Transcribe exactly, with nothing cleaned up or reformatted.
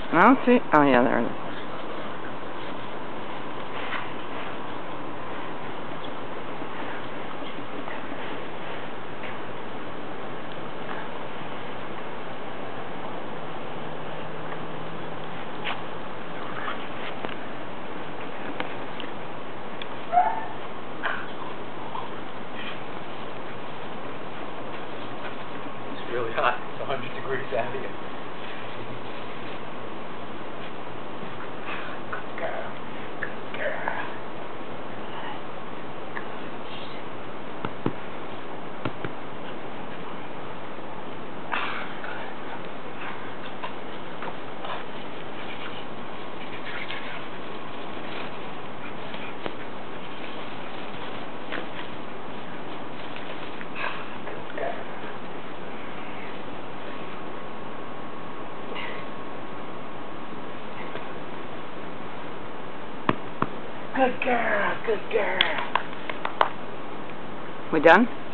I don't see. Oh yeah, there it is. It's really hot. It's a hundred degrees out here. Good girl. Good girl. Good girl, good girl. We done?